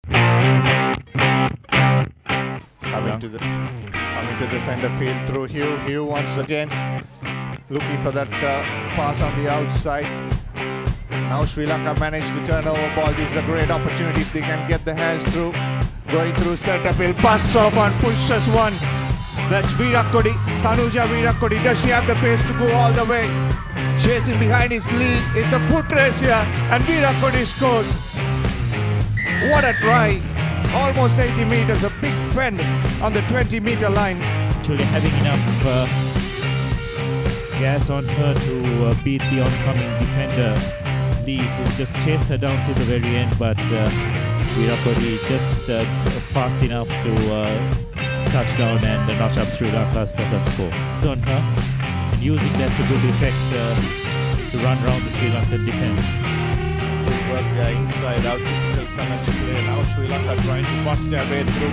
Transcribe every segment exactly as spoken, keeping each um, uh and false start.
Coming to the coming to the center field through Hugh. Hugh once again looking for that uh, pass on the outside. Now Sri Lanka managed to turn over ball. This is a great opportunity if they can get the hands through. Going through center field, busts off and pushes one. That's Weerakkody, Thanuja Weerakkody. Does she have the pace to go all the way? Chasing behind his lead. It's a foot race here and Weerakkody scores. What a try. Almost eighty meters, a big fend on the twenty meter line. Actually having enough uh, gas on her to uh, beat the oncoming defender Lee, who just chased her down to the very end, but uh, Weerakkody just uh, fast enough to uh, touch down and uh, notch up Sri Lanka's second score. On her and using that to good effect uh, to run around the Sri Lankan defense. Good work there inside out till Saman's play. Now Sri Lanka trying to bust their way through.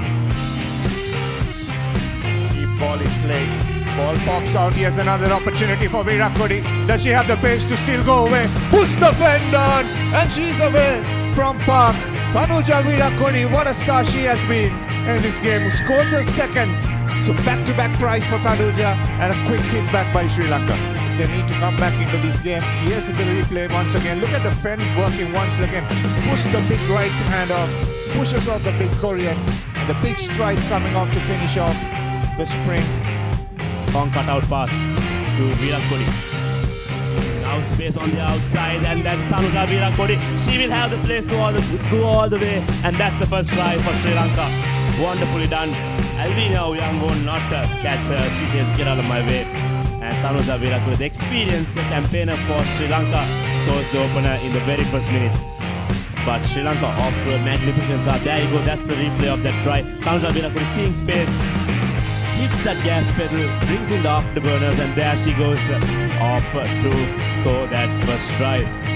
Keep ball in play. Ball pops out. Here's another opportunity for Weerakkody. Does she have the pace to still go away? Push the fend on and she's away from park. Thanuja Weerakkody, what a star she has been in this game. Scores her second. So back-to-back tries for Thanuja and a quick hit back by Sri Lanka. They need to come back into this game. Here's the replay once again. Look at the fend working once again. Push the big right hand off. Pushes off the big Korean. And the big strides coming off to finish off the sprint. Long cut-out pass to Weerakkody. Now space on the outside, and that's Thanuja Weerakkody. She will have the place to all the, go all the way, and that's the first try for Sri Lanka. Wonderfully done. Alvina Young will not uh, catch her. She says, get out of my way. And Thanuja Weerakkody, the experienced campaigner for Sri Lanka, scores the opener in the very first minute. But Sri Lanka off to a magnificent start. There you go, that's the replay of that try. Thanuja Weerakkody seeing space, hits that gas pedal, brings in the afterburners, and there she goes uh, off uh, to score that first try.